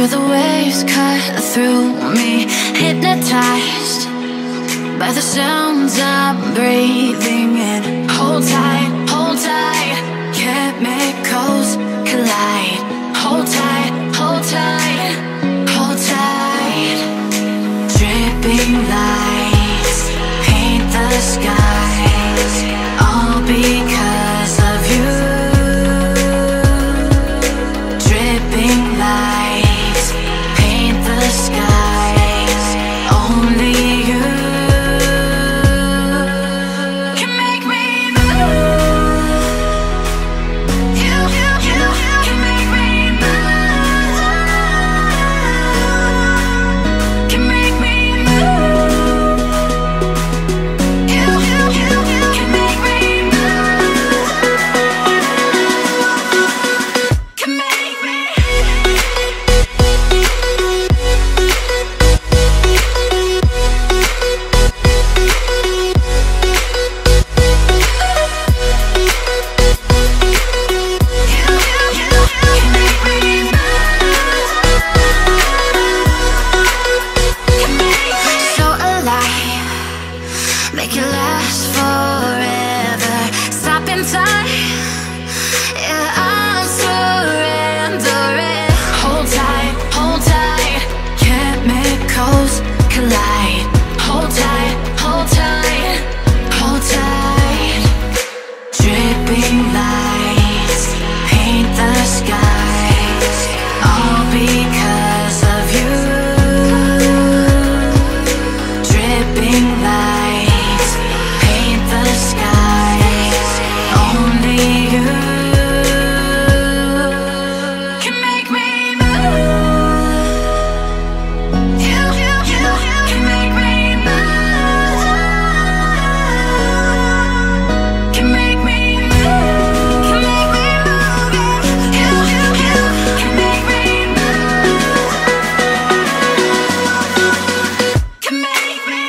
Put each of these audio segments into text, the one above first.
the waves cut through me, hypnotized by the sounds I'm breathing in. Hold tight, hold tight, chemicals collide. Hold tight, hold tight, hold tight. Dripping lights paint the skies, all because of you. Dripping lights paint the skies, only you can make me move. You can make me move. Can make me move. You can make me move. Can make me. So alive, make it last forever. Stop in time, yeah, I'm surrendering. Hold tight, chemicals collide. Hold tight, hold tight, hold tight. Dripping lights paint the skies, all because of you. Dripping lights paint the skies, only you can make me move. You can make me move. Can make me move. Can make me move. You can make me move. Can make me.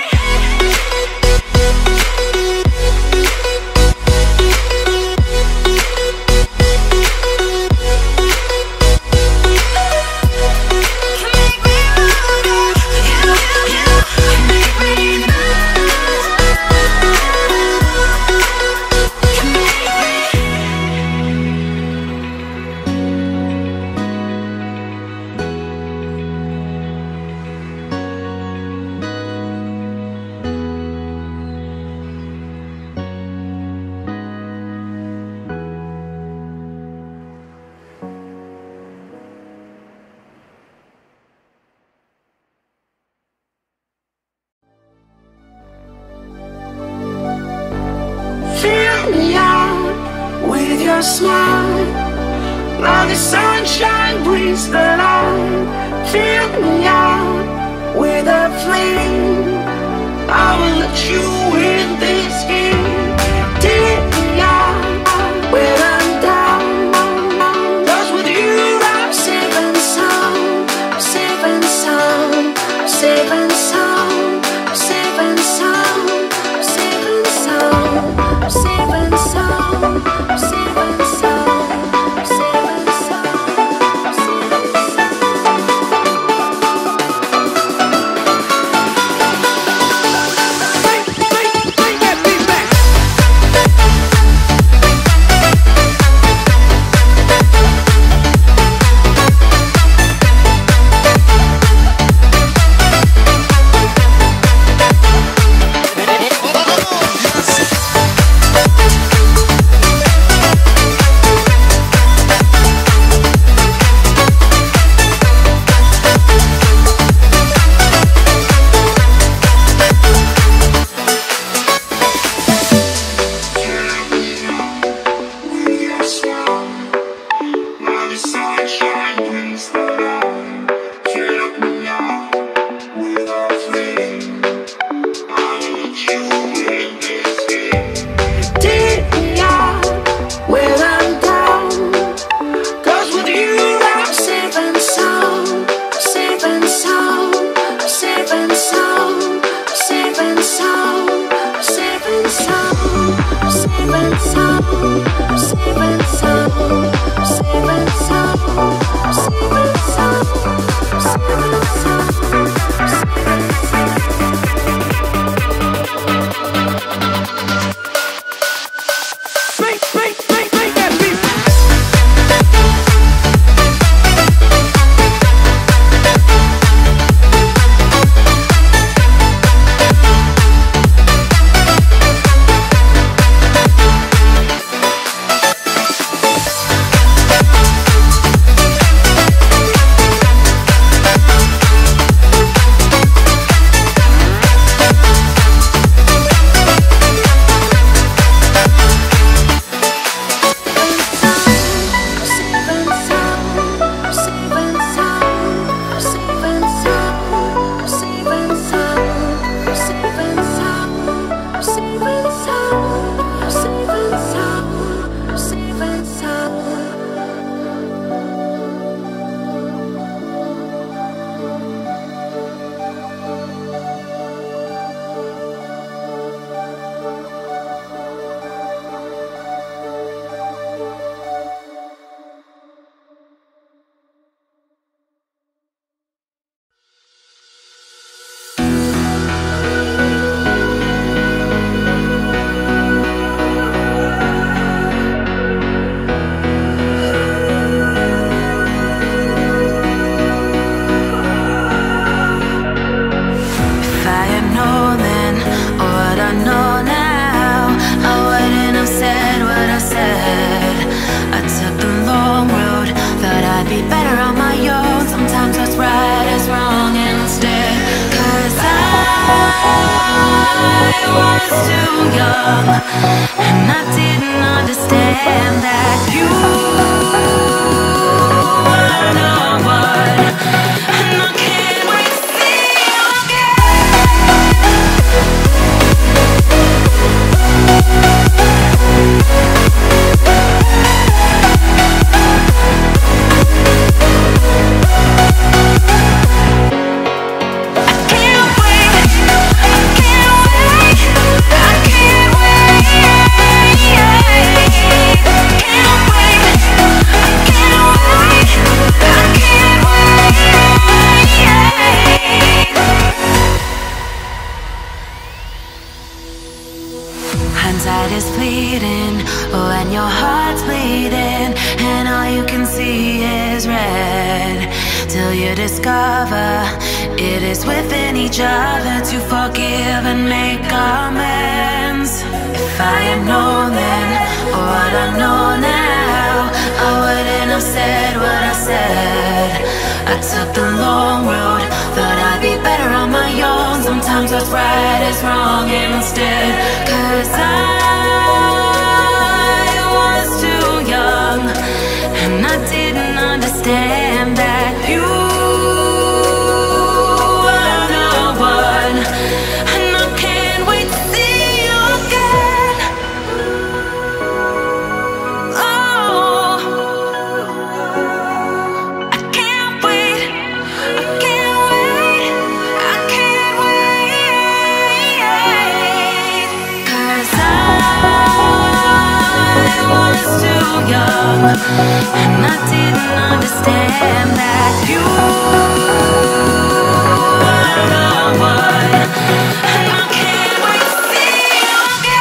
Fill me out with your smile, now the sunshine brings the light. Fill me out with a flame, I will let you in this game. Take me out when I'm down, 'cause with you I'm safe and sound, safe and sound, safe and sound, safe and sound, safe and sound, safe and sound, safe and sound, safe and sound, safe and sound. young, and I didn't understand that you were the one, and I can't wait to see you hindsight is fleeting when your heart's bleeding and all you can see is red, till you discover it is within each other to forgive and make amends. If I had known then what I know now, I wouldn't have said what I said. I took the long road, thought I'd be better on my own. Sometimes what's right is wrong instead, 'cause I was too young, and I didn't understand that you were the one, and I can't wait to see you again. Oh, I can't wait, I can't wait, I can't wait, 'cause I was too young, and I didn't understand that you were the one, and I can't wait to see you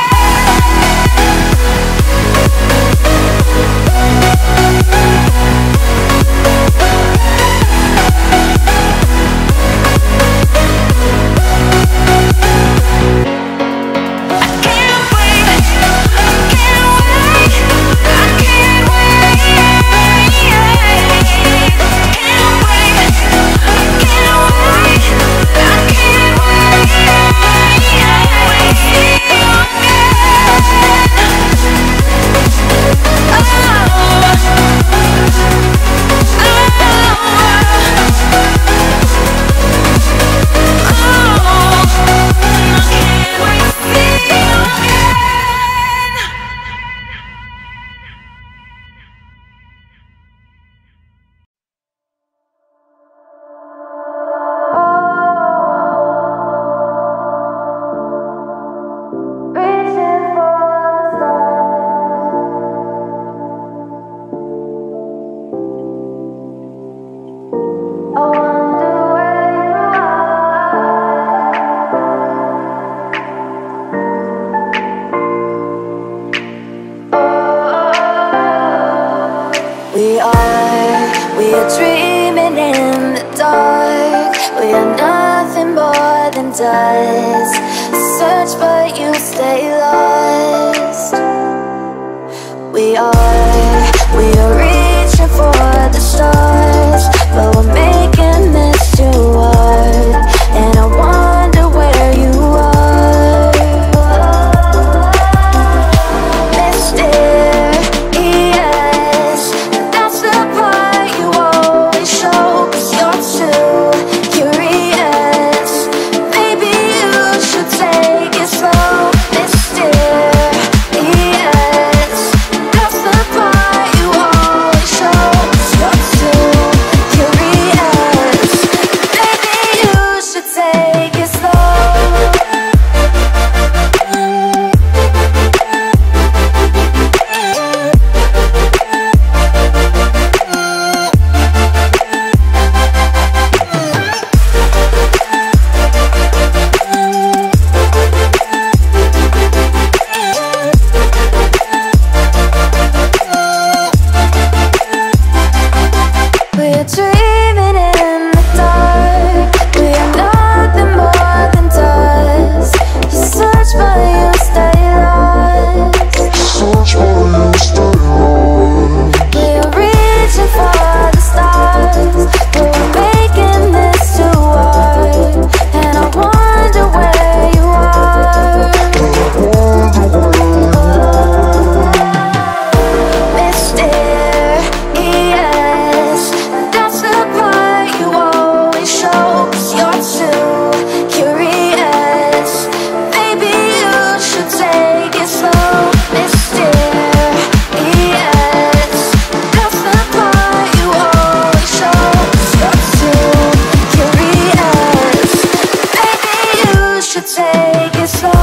We are dreaming in the dark. We are nothing more than dust. Search but you stay lost. We are reaching for the stars, but we're making this too hard. And I wonder where you are, mysterious. That's the part you always show, 'cause you're too curious. Maybe you should take it slow.